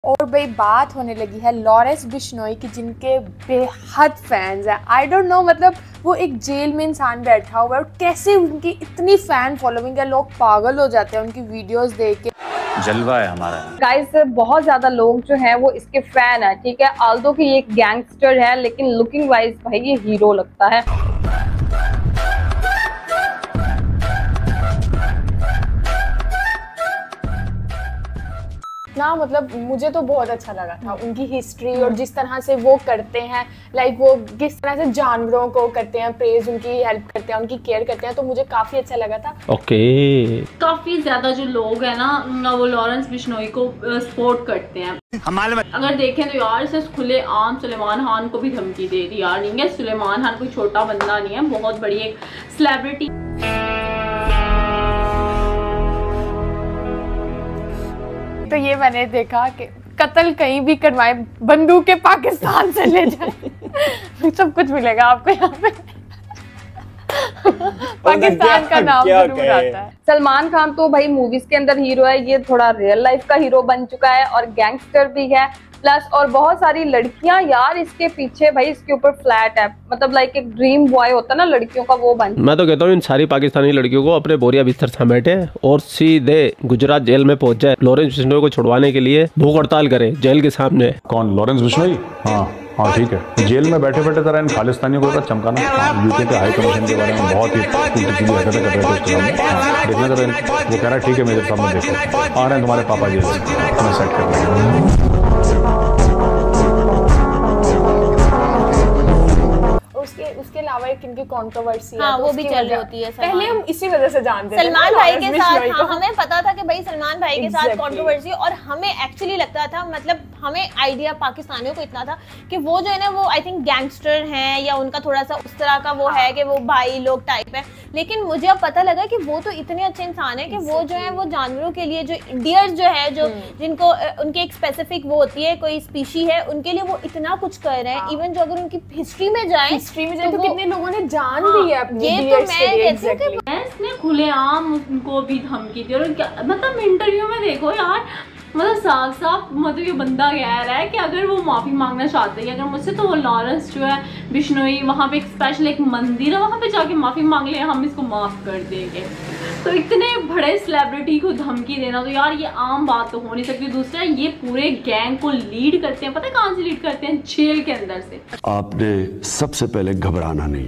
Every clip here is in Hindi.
और भाई बात होने लगी है लॉरेंस बिश्नोई की, जिनके बेहद फैंस हैं। आई डोंट नो, मतलब वो एक जेल में इंसान बैठा हुआ है और कैसे उनकी इतनी फैन फॉलोइंग है, लोग पागल हो जाते हैं उनकी वीडियोस देख के। जलवा है हमारा। गाइस बहुत ज्यादा लोग जो हैं वो इसके फैन है, ठीक है। आल्दो की ये एक गैंगस्टर है, लेकिन लुकिंग वाइज भाई ये हीरो लगता है। ना मतलब मुझे तो बहुत अच्छा लगा था उनकी हिस्ट्री और जिस तरह से वो करते हैं, लाइक वो किस तरह से जानवरों को करते हैं प्रेज, उनकी हेल्प करते हैं, उनकी केयर करते हैं, तो मुझे काफी अच्छा लगा था। ओके काफी ज्यादा जो लोग हैं ना वो लॉरेंस बिश्नोई को सपोर्ट करते हैं। अगर देखें तो यार इसे खुले आम सुलेमान खान को भी धमकी दे दी यार। नहीं है, सुलेमान खान कोई छोटा बंदा नहीं है, बहुत बड़ी एक सेलिब्रिटी। तो ये मैंने देखा कि कत्ल कहीं भी करवाए, बंदूकें पाकिस्तान से ले जाए सब कुछ मिलेगा आपको यहाँ पे पाकिस्तान का नाम जरूर आता है। सलमान खान तो भाई मूवीज के अंदर हीरो है, ये थोड़ा रियल लाइफ का हीरो बन चुका है और गैंगस्टर भी है प्लस। और बहुत सारी लड़कियां यार इसके पीछे, भाई इसके ऊपर फ्लैट है, मतलब लाइक एक ड्रीम बॉय होता है ना लड़कियों का, वो बन। मैं तो कहता हूँ इन सारी पाकिस्तानी लड़कियों को अपने बोरिया बिस्तर समेटे और सीधे गुजरात जेल में पहुंच जाए। लॉरेंस बिश्नोई को छुड़वाने के लिए भूख हड़ताल करे जेल के सामने। कौन? लॉरेंस बिश्नोई? हाँ ठीक है। जेल में बैठे बैठे तरह इन खालिस्तानियों को चमकाना। यूके के हाई कमीशन के बारे में बहुत ही उल्टी-सीधी हरकतें कर रहे थे उसके देखना जरा। वो कह रहा है ठीक है मेरे सामने देखो, आ रहे हैं तुम्हारे पापा जी, मैं सेट कर रहा हूँ। उसके अलावा एक इनकी कंट्रोवर्सी है, वो भी चल रही होती है। पहले हम इसी वजह से जानते थे सलमान भाई के साथ। हमें पता था कि भाई सलमान भाई के साथ कंट्रोवर्सी, और हमें एक्चुअली लगता था, मतलब हमें आइडिया पाकिस्तानियों को इतना था कि वो जो है ना वो आई थिंक गैंगस्टर हैं या उनका थोड़ा सा उस तरह का वो है कि वो भाई लोग टाइप है। लेकिन मुझे अब पता लगा कि वो तो इतने अच्छे इंसान है कि वो जो है वो जानवरों के लिए, जो डियर्स जो है, जो जिनको उनकी एक स्पेसिफिक वो होती है, कोई स्पीशी है, उनके लिए वो इतना कुछ कर रहे हैं। इवन जो अगर उनकी हिस्ट्री में जाए तो कितने लोगों ने जान दी है अपनी। ये तो मैं कहती हूँ कि इसने खुलेआम उनको भी धमकी दी। और मतलब इंटरव्यू में देखो यार, मतलब साफ साफ मतलब ये बंदा कह रहा है कि अगर वो माफ़ी मांगना चाहते हैं अगर मुझसे, तो वो लॉरेंस जो है बिश्नोई, वहाँ पे एक स्पेशल एक मंदिर है, वहाँ पे जाके माफ़ी मांग ले, हम इसको माफ़ कर देंगे। तो इतने बड़े सेलिब्रिटी को धमकी देना तो यार ये आम बात तो हो नहीं सकती। दूसरा, ये पूरे गैंग को लीड करते हैं, पता है कहाँ से लीड करते हैं? जेल के अंदर से। आपने सबसे पहले घबराना नहीं।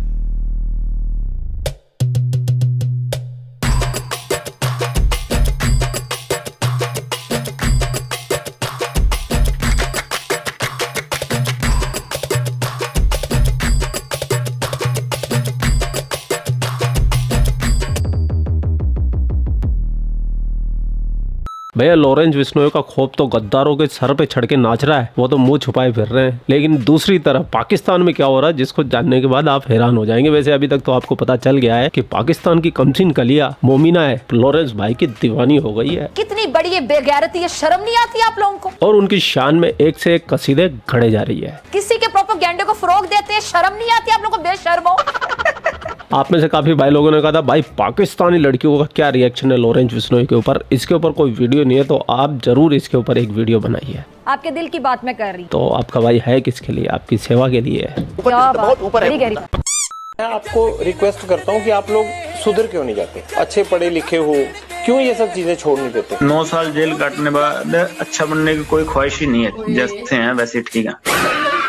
भैया लॉरेंस बिश्नोई का खौफ तो गद्दारों के सर पे चढ़ के नाच रहा है, वो तो मुंह छुपाए फिर रहे हैं। लेकिन दूसरी तरफ पाकिस्तान में क्या हो रहा है, जिसको जानने के बाद आप हैरान हो जाएंगे। वैसे अभी तक तो आपको पता चल गया है कि पाकिस्तान की कमसिन कलिया मोमिना है लॉरेंस भाई की दीवानी हो गई है। कितनी बड़ी ये बेगैरती है, शर्म नहीं आती आप लोगों को? और उनकी शान में एक से एक कसीदे घड़े जा रही है। किसी के प्रोपेगेंडे को फरोग देते हैं, शर्म नहीं आती आप लोगों को? बेशर्मो। आप में से काफी भाई लोगों ने कहा था भाई पाकिस्तानी लड़कियों का क्या रिएक्शन है लॉरेंस बिश्नोई के ऊपर। इसके ऊपर कोई वीडियो नहीं है, तो आप जरूर इसके ऊपर एक वीडियो बनाइए। आपके दिल की बात मैं कर रही। तो आपका भाई है किसके लिए? आपकी सेवा के लिए है। बहुत ऊपर है। मैं आपको रिक्वेस्ट करता हूँ कि आप लोग सुधर क्यों नहीं जाते? अच्छे पढ़े लिखे हो, क्यों ये सब चीजें छोड़ नहीं देते? 9 साल जेल काटने बाद अच्छा बनने की कोई ख्वाहिश ही नहीं है। जैसे हैं वैसे ठीक है।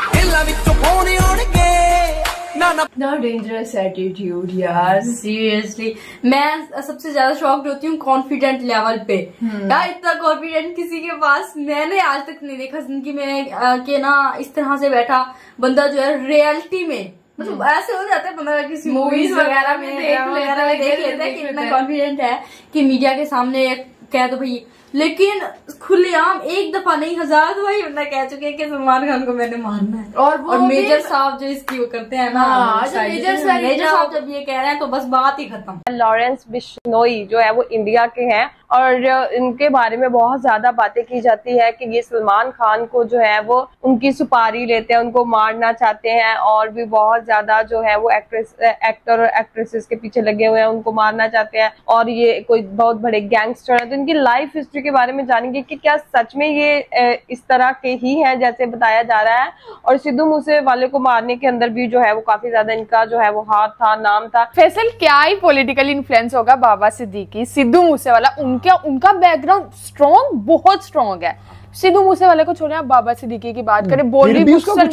इतना डेंजरस एटीट्यूड यार, सीरियसली। मैं सबसे ज्यादा शॉक्ड होती हूँ कॉन्फिडेंट लेवल पे। यार इतना कॉन्फिडेंट किसी के पास मैंने आज तक नहीं देखा जिंदगी में कि ना इस तरह से बैठा बंदा जो है रियलिटी में, मतलब ऐसे हो जाता है बंदा किसी मूवीज वगैरह में देख लेता है कि इतना कॉन्फिडेंट है कि मीडिया के सामने कह दो भाई, लेकिन खुलेआम एक दफा नहीं 1000 दफा ही बंदा कह चुके हैं कि सलमान खान को मैंने मारना है। और मेजर साहब जो इसकी वो करते हैं ना, मेजर साहब जब ये कह रहे हैं तो बस बात ही खत्म। लॉरेंस बिश्नोई जो है वो इंडिया के हैं और इनके बारे में बहुत ज्यादा बातें की जाती है कि ये सलमान खान को जो है वो उनकी सुपारी लेते हैं, उनको मारना चाहते हैं, और भी बहुत ज्यादा जो है वो एक्टर और एक्ट्रेसेस के पीछे लगे हुए हैं, उनको मारना चाहते हैं, और ये कोई बहुत बड़े गैंगस्टर है। तो इनकी लाइफ हिस्ट्री के बारे में जानेंगे कि क्या सच में ये इस तरह के ही हैं जैसे बताया जा रहा है, और सिद्धू मूसे वाले को मारने के अंदर भी जो है वो काफी ज्यादा इनका जो है वो हाथ था, नाम था। फैसल क्या ही पॉलिटिकल इन्फ्लुएंस होगा बाबा सिद्दीकी, सिद्धू मूसेवाला, उनका बैकग्राउंड स्ट्रॉन्ग, बहुत स्ट्रॉन्ग है। सिद्धू मूसेवाले को छोड़े, आप बाबा सिद्दीकी की बात करें, बॉलीवुड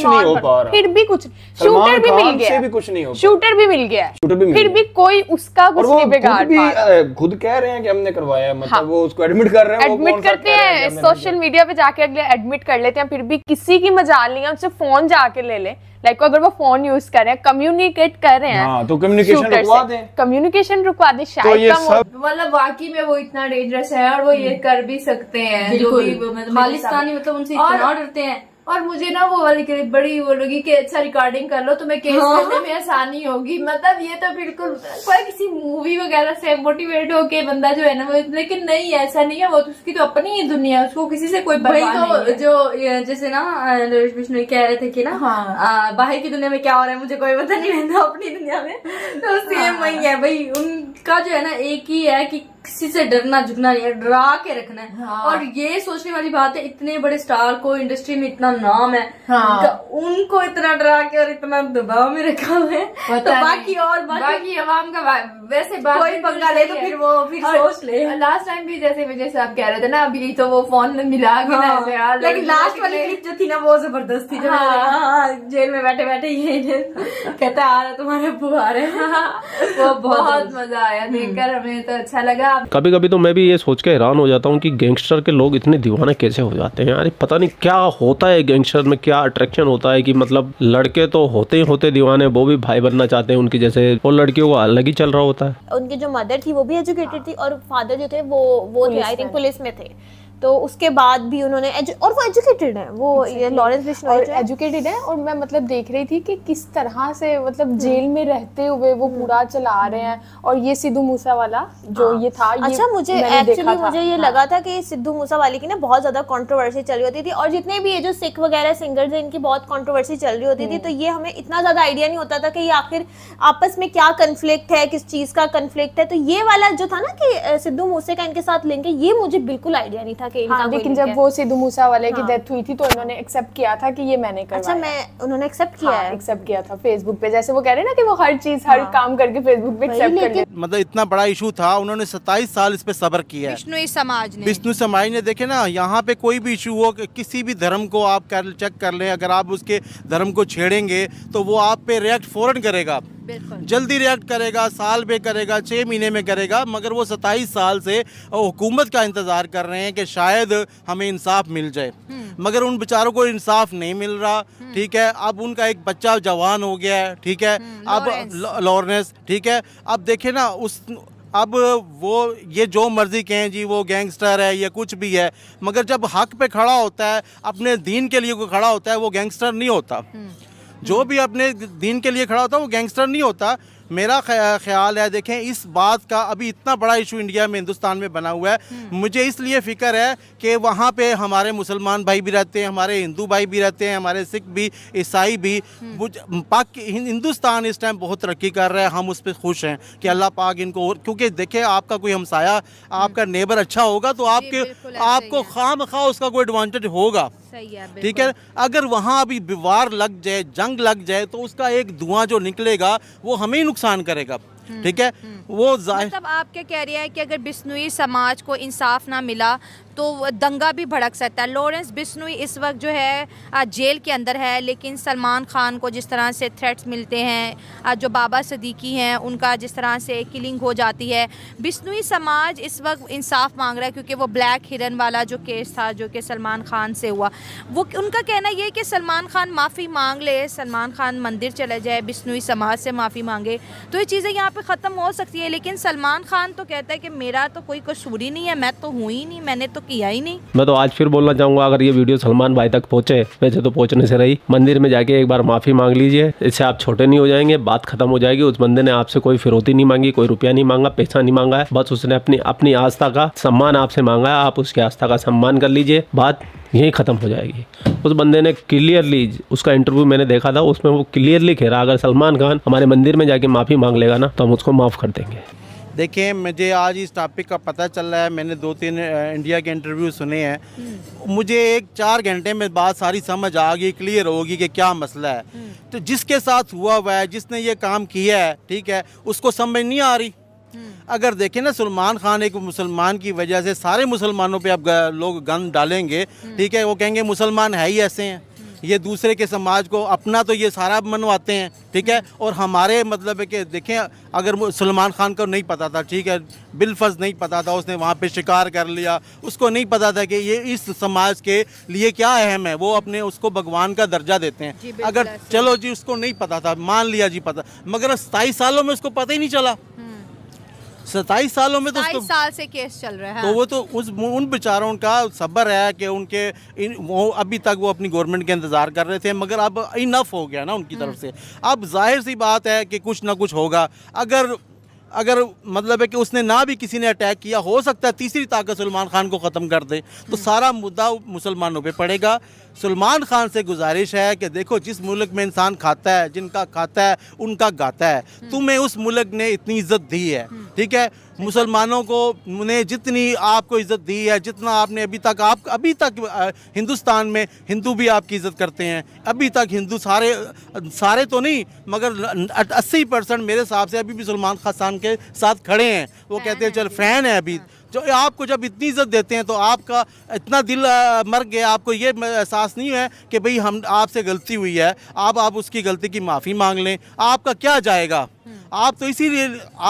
फिर भी कुछ, शूटर भी मिल गया, शूटर भी मिल गया, फिर भी कोई उसका कुछ नहीं बिगाड़ पा रहा। खुद कह रहे हैं कि हमने करवाया है, मतलब वो उसको एडमिट कर रहे हैं, एडमिट करते हैं, सोशल मीडिया पे जाके अगले एडमिट कर लेते हैं, फिर भी किसी की मजाल नहीं है, उनसे फोन जाके ले ले। लाइक अगर वो फोन यूज कर रहे हैं, कम्युनिकेट कर रहे हैं, तो कम्युनिकेशन रुकवा दें, कम्युनिकेशन रुकवा दें शायद। मतलब वाकई में वो इतना डेंजरस है, और वो ये कर भी सकते हैं, जो भी खालिस्तानी मतलब उनसे इतना डरते हैं। और मुझे ना वो वाली बड़ी वो लगी कि अच्छा रिकॉर्डिंग कर लो, तुम्हें केस करने में आसानी होगी। मतलब ये तो बिल्कुल कोई किसी मूवी वगैरह से मोटिवेट होके बंदा जो है ना वो, लेकिन नहीं, ऐसा नहीं है, वो तो उसकी तो अपनी ही दुनिया है, उसको किसी से कोई परवाह नहीं है। जो जैसे ना लोरेंस बिश्नोई कह रहे थे कि ना बाहर की दुनिया में क्या हो रहा है मुझे कोई पता नहीं रहता, अपनी दुनिया में तो सेम वही है भाई। उनका जो है ना एक ही है कि किसी से डरना झुकना नहीं है, डरा के रखना है। और ये सोचने वाली बात है, इतने बड़े स्टार को इंडस्ट्री में इतना नाम है, उनको इतना डरा के और इतना दबाव में रखा हुआ है, तो बाकी अवाम का वैसे कोई पंगा ले तो फिर वो फिर सोच ले। लास्ट टाइम भी जैसे आप कह रहे थे ना, अभी तो वो फोन मिला के लेकिन लास्ट वाली क्लिप जो थी ना वो जबरदस्त थी, जेल में बैठे बैठे ये कहता आ रहा तुम्हारे अब्बू आ रहे हैं, वो बहुत मजा आया देखकर, हमें तो अच्छा लगा। कभी कभी तो मैं भी ये सोच के हैरान हो जाता हूँ कि गैंगस्टर के लोग इतने दीवाने कैसे हो जाते हैं। अरे पता नहीं क्या होता है गैंगस्टर में, क्या अट्रैक्शन होता है कि मतलब लड़के तो होते ही होते दीवाने, वो भी भाई बनना चाहते हैं उनकी जैसे, और लड़कियों को अलग ही चल रहा होता है। उनकी जो मदर थी वो भी एजुकेटेड थी, और फादर जो थे वो थे आई थिंक पुलिस में थे, तो उसके बाद भी उन्होंने और वो एजुकेटेड है, वो ये लॉरेंस बिश्नोई एजुकेटेड है। और मैं मतलब देख रही थी कि किस तरह से मतलब जेल में रहते हुए वो पूरा चला रहे हैं, और ये सिद्धू मूसेवाला जो ये था, अच्छा मुझे एक्चुअली मुझे ये लगा था कि सिद्धू मूसेवाले की ना बहुत ज्यादा कंट्रोवर्सी चल रही होती थी, और जितने भी ये जो सिख वगैरह सिंगर्स हैं इनकी बहुत कंट्रोवर्सी चल रही होती थी, तो ये हमें इतना ज्यादा आइडिया नहीं होता था कि ये आखिर आपस में क्या कन्फ्लिक्ट है, किस चीज का कन्फ्लिक्ट है। तो ये वाला जो था ना कि सिद्धू मूसे का इनके साथ लिंक है, ये मुझे बिल्कुल आइडिया नहीं था कि इनका। लेकिन जब वो सिद्धू मूसेवाले की डेथ हुई थी तो इन्होंने एक्सेप्ट किया था कि ये मैंने करवाया। अच्छा, उन्होंने एक्सेप्ट किया है, एक्सेप्ट किया था फेसबुक पे, जैसे वो कह रहे हैं ना कि वो हर चीज हर काम करके फेसबुक पे एक्सेप्ट कर लेते। मतलब इतना बड़ा इशू था, उन्होंने 27 साल इस पे सब्र किया है बिश्नोई समाज ने। देखे ना, यहाँ पे कोई भी इशू हो, किसी भी धर्म को आप चेक कर लें, अगर आप उसके धर्म को छेड़ेंगे तो वो आप पे रिएक्ट फौरन करेगा, जल्दी रिएक्ट करेगा, साल में करेगा, 6 महीने में करेगा। मगर वो 27 साल से हुकूमत का इंतजार कर रहे हैं कि शायद हमें इंसाफ मिल जाए, मगर उन बेचारों को इंसाफ नहीं मिल रहा। ठीक है, अब उनका एक बच्चा जवान हो गया है, ठीक है, अब लॉरेंस, ठीक है, अब देखे ना अब वो ये जो मर्जी कहें जी, वो गैंगस्टर है या कुछ भी है, मगर जब हक पे खड़ा होता है, अपने दीन के लिए खड़ा होता है, वो गैंगस्टर नहीं होता। जो भी अपने दीन के लिए खड़ा होता है वो गैंगस्टर नहीं होता। मेरा ख्याल है, देखें इस बात का अभी इतना बड़ा इशू इंडिया में, हिंदुस्तान में बना हुआ है, मुझे इसलिए फ़िक्र है कि वहाँ पे हमारे मुसलमान भाई भी रहते हैं, हमारे हिंदू भाई भी रहते हैं, हमारे सिख भी, ईसाई भी। हिंदुस्तान इस टाइम बहुत तरक्की कर रहा है, हम उस पर खुश हैं कि अल्लाह पाक इनको, क्योंकि देखें आपका कोई हमसाया, आपका नेबर अच्छा होगा तो आपको खामखा उसका कोई एडवांटेज होगा, ठीक है। अगर वहाँ अभी वार लग जाए, जंग लग जाए, तो उसका एक धुआं जो निकलेगा वो हमें ही नुकसान करेगा, ठीक है। वो मतलब आप क्या कह रहे हैं कि अगर बिश्नोई समाज को इंसाफ ना मिला तो दंगा भी भड़क सकता है। लॉरेंस बिश्नोई इस वक्त जो है जेल के अंदर है, लेकिन सलमान खान को जिस तरह से थ्रेट्स मिलते हैं, जो बाबा सिद्दीकी हैं उनका जिस तरह से किलिंग हो जाती है, बिश्नोई समाज इस वक्त इंसाफ मांग रहा है, क्योंकि वो ब्लैक हिरन वाला जो केस था जो कि सलमान खान से हुआ, वो उनका कहना ये कि सलमान खान माफ़ी मांग ले, सलमान खान मंदिर चले जाए, बिश्नोई समाज से माफ़ी मांगे, तो ये चीज़ें यहाँ पे ख़त्म हो सकती है। लेकिन सलमान खान तो कहता है कि मेरा तो कोई कसूर ही नहीं है, मैं तो हूँ ही नहीं, मैंने तो किया ही नहीं। मैं तो आज फिर बोलना चाहूंगा, अगर ये वीडियो सलमान भाई तक पहुंचे, वैसे तो पहुंचने से रही, मंदिर में जाके एक बार माफी मांग लीजिए, इससे आप छोटे नहीं हो जाएंगे, बात खत्म हो जाएगी। उस बंदे ने आपसे कोई फिरौती नहीं मांगी, कोई रुपया नहीं मांगा, पैसा नहीं मांगा है, बस उसने अपनी आस्था का सम्मान आपसे मांगा है। आप उसकी आस्था का सम्मान कर लीजिए, बात यही खत्म हो जाएगी। उस बंदे ने क्लियरली, उसका इंटरव्यू मैंने देखा था, उसमें वो क्लियरली कह रहा अगर सलमान खान हमारे मंदिर में जाके माफी मांग लेगा ना तो हम उसको माफ कर देंगे। देखिए, मुझे आज इस टॉपिक का पता चल रहा है, मैंने 2-3 इंडिया के इंटरव्यू सुने हैं, मुझे 1-4 घंटे में बात सारी समझ आ गई, क्लियर होगी कि क्या मसला है। तो जिसके साथ हुआ है, जिसने ये काम किया है, ठीक है, उसको समझ नहीं आ रही। अगर देखें ना, सलमान खान एक मुसलमान की वजह से सारे मुसलमानों पे अब लोग गन डालेंगे, ठीक है, वो कहेंगे मुसलमान है ही ऐसे हैं, ये दूसरे के समाज को अपना तो ये सारा मनवाते हैं, ठीक है। और हमारे मतलब है कि देखें, अगर सलमान खान को नहीं पता था, ठीक है, बिलफर्ज नहीं पता था, उसने वहाँ पे शिकार कर लिया, उसको नहीं पता था कि ये इस समाज के लिए क्या अहम है, वो अपने उसको भगवान का दर्जा देते हैं। अगर चलो जी उसको नहीं पता था, मान लिया जी पता, मगर 27 सालों में उसको पता ही नहीं चला। 27 सालों में तो 27 साल से केस चल रहा है। तो वो तो उन बेचारों का सब्र है कि वो अभी तक वो अपनी गवर्नमेंट के इंतज़ार कर रहे थे, मगर अब इनफ हो गया ना उनकी तरफ से। अब जाहिर सी बात है कि कुछ ना कुछ होगा। अगर मतलब है कि उसने ना भी किसी ने अटैक किया, हो सकता है तीसरी ताकत सलमान खान को ख़त्म कर दे, तो सारा मुद्दा मुसलमानों पे पड़ेगा। सलमान खान से गुजारिश है कि देखो, जिस मुल्क में इंसान खाता है, जिनका खाता है उनका गाता है। तुम्हें उस मुल्क ने इतनी इज्जत दी है, ठीक है, मुसलमानों को ने जितनी आपको इज्जत दी है, जितना आपने अभी तक हिंदुस्तान में हिंदू भी आपकी इज्जत करते हैं। अभी तक हिंदू सारे तो नहीं, मगर 80% मेरे हिसाब से अभी भी सलमान खान के साथ खड़े हैं। वो कहते हैं चल फैन है अभी। जो आपको जब इतनी इज्जत देते हैं तो आपका इतना दिल मर गया, आपको ये एहसास नहीं है कि भाई हम आपसे गलती हुई है, आप उसकी गलती की माफ़ी मांग लें, आपका क्या जाएगा। आप तो इसीलिए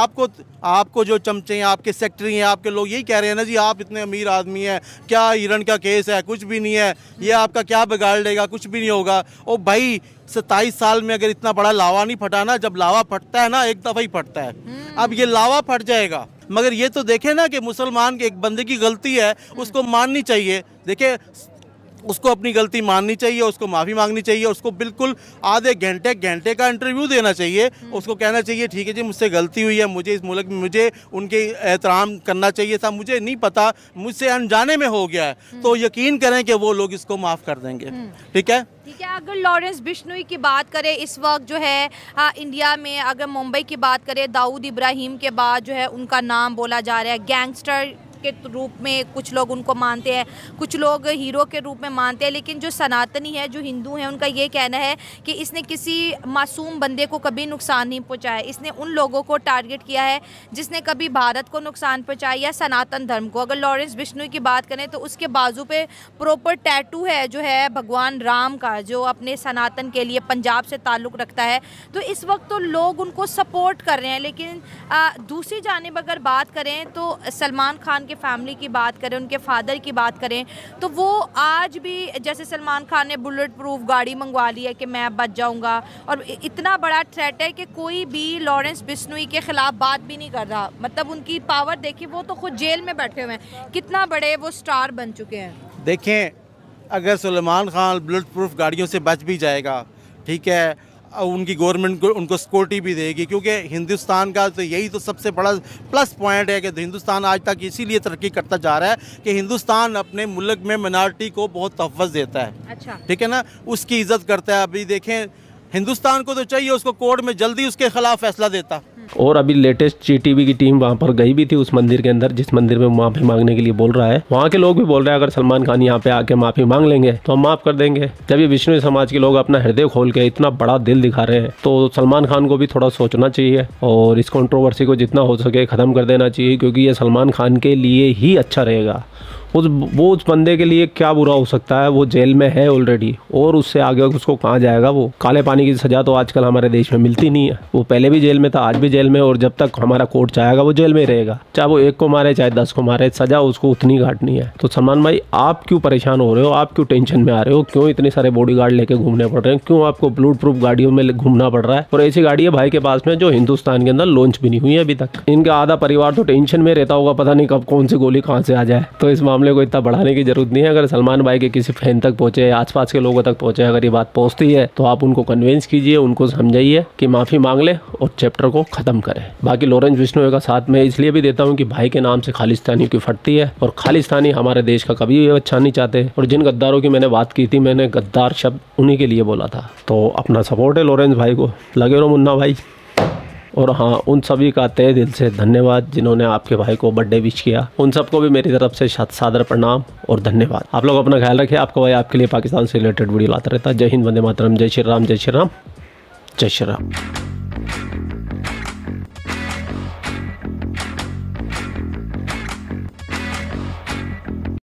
आपको जो चमचे हैं, आपके सेक्रेटरी हैं, आपके लोग यही कह रहे हैं ना जी, आप इतने अमीर आदमी हैं, क्या हिरण का केस है, कुछ भी नहीं है, ये आपका क्या बिगाड़ लेगा, कुछ भी नहीं होगा। ओ भाई, 27 साल में अगर इतना बड़ा लावा नहीं फटा ना, जब लावा फटता है ना एक दफ़ा ही फटता है, अब ये लावा फट जाएगा। मगर ये तो देखे ना कि मुसलमान के एक बंदे की गलती है, उसको माननी चाहिए। देखे, उसको अपनी गलती माननी चाहिए, उसको माफ़ी मांगनी चाहिए, उसको बिल्कुल आधे घंटे का इंटरव्यू देना चाहिए, उसको कहना चाहिए ठीक है जी मुझसे गलती हुई है, मुझे इस मुल्क में मुझे उनके एहतराम करना चाहिए था, मुझे नहीं पता, मुझसे अनजाने में हो गया है। तो यकीन करें कि वो लोग इसको माफ़ कर देंगे। ठीक है। अगर लॉरेंस बिश्नोई की बात करें, इस वक्त जो है इंडिया में, अगर मुंबई की बात करें, दाऊद इब्राहिम के बाद जो है उनका नाम बोला जा रहा है। गैंगस्टर के रूप में कुछ लोग उनको मानते हैं, कुछ लोग हीरो के रूप में मानते हैं, लेकिन जो सनातनी है, जो हिंदू हैं, उनका ये कहना है कि इसने किसी मासूम बंदे को कभी नुकसान नहीं पहुंचाया। इसने उन लोगों को टारगेट किया है जिसने कभी भारत को नुकसान पहुंचाया या सनातन धर्म को। अगर लॉरेंस बिश्नोई की बात करें तो उसके बाजू पे प्रॉपर टैटू है जो है भगवान राम का, जो अपने सनातन के लिए पंजाब से ताल्लुक़ रखता है। तो इस वक्त तो लोग उनको सपोर्ट कर रहे हैं, लेकिन दूसरी जानिब अगर बात करें तो सलमान खान फैमिली की बात करें, उनके फादर की बात करें, तो वो आज भी, जैसे सलमान खान ने बुलेट प्रूफ गाड़ी मंगवा ली है कि मैं बच जाऊंगा, और इतना बड़ा थ्रेट है कि कोई भी लॉरेंस बिश्नोई के खिलाफ बात भी नहीं कर रहा। मतलब उनकी पावर देखिए, वो तो खुद जेल में बैठे हुए हैं, कितना बड़े वो स्टार बन चुके हैं। देखें, अगर सलमान खान बुलेट प्रूफ गाड़ियों से बच भी जाएगा, ठीक है, उनकी गवर्नमेंट को उनको सिक्योरिटी भी देगी, क्योंकि हिंदुस्तान का तो यही तो सबसे बड़ा प्लस पॉइंट है कि हिंदुस्तान आज तक इसीलिए तरक्की करता जा रहा है कि हिंदुस्तान अपने मुल्क में मिनॉरिटी को बहुत तहफ़्फ़ुज़ देता है। अच्छा, ठीक है ना, उसकी इज़्ज़त करता है। अभी देखें, हिंदुस्तान को तो चाहिए उसको कोर्ट में जल्दी उसके खिलाफ फैसला देता। और अभी लेटेस्ट जीटीवी की टीम वहाँ पर गई भी थी उस मंदिर के अंदर, जिस मंदिर में माफ़ी मांगने के लिए बोल रहा है। वहाँ के लोग भी बोल रहे हैं अगर सलमान खान यहाँ पे आके माफ़ी मांग लेंगे तो हम माफ़ कर देंगे। जब ये बिश्नोई समाज के लोग अपना हृदय खोल के इतना बड़ा दिल दिखा रहे हैं तो सलमान खान को भी थोड़ा सोचना चाहिए और इस कंट्रोवर्सी को जितना हो सके ख़त्म कर देना चाहिए, क्योंकि ये सलमान खान के लिए ही अच्छा रहेगा। वो उस बंदे के लिए क्या बुरा हो सकता है, वो जेल में है ऑलरेडी, और उससे आगे उसको कहाँ जाएगा। वो काले पानी की सज़ा तो आजकल हमारे देश में मिलती नहीं है। वो पहले भी जेल में था, आज भी जेल में, और जब तक हमारा कोर्ट चाहेगा वो जेल में ही रहेगा। चाहे वो 1 को मारे चाहे 10 को मारे, सज़ा उसको उतनी घाटनी है। तो सलमान भाई, आप क्यों परेशान हो रहे हो, आप क्यों टेंशन में आ रहे हो, क्यों इतने सारे बॉडीगार्ड लेके घूमने पड़ रहे हैं, क्यों आपको बुलेट प्रूफ गाड़ियों में घूमना पड़ रहा है। और ऐसी गाड़ी है भाई के पास में जो हिंदुस्तान के अंदर लॉन्च भी नहीं हुई है अभी तक। इनका आधा परिवार तो टेंशन में रहता होगा, पता नहीं कब कौन सी गोली कहाँ से आ जाए। तो इस मामले मामले को इतना बढ़ाने की जरूरत नहीं है। अगर सलमान भाई के किसी फैन तक पहुंचे, आसपास के लोगों तक पहुंचे, अगर ये बात पहुंचती है तो आप उनको कन्विंस कीजिए, उनको समझाइए कि माफ़ी मांग ले और चैप्टर को ख़त्म करें। बाकी लॉरेंस बिश्नोई का साथ मैं इसलिए भी देता हूँ कि भाई के नाम से खालिस्तानी की फटती है और खालिस्तानी हमारे देश का कभी भी अच्छा नहीं चाहते। और जिन गद्दारों की मैंने बात की थी, मैंने गद्दार शब्द उन्हीं के लिए बोला था। तो अपना सपोर्ट है लॉरेंस भाई को, लगे रहो मुन्ना भाई। और हाँ, उन सभी का तहे दिल से धन्यवाद जिन्होंने आपके भाई को बर्थडे विश किया। उन सबको भी मेरी तरफ से सादर प्रणाम और धन्यवाद। आप लोग अपना ख्याल रखिए। आपका भाई आपके लिए पाकिस्तान से रिलेटेड वीडियो लाता रहता है। जय हिंद, वंदे मातरम, जय श्री राम, जय श्री राम, जय श्री राम।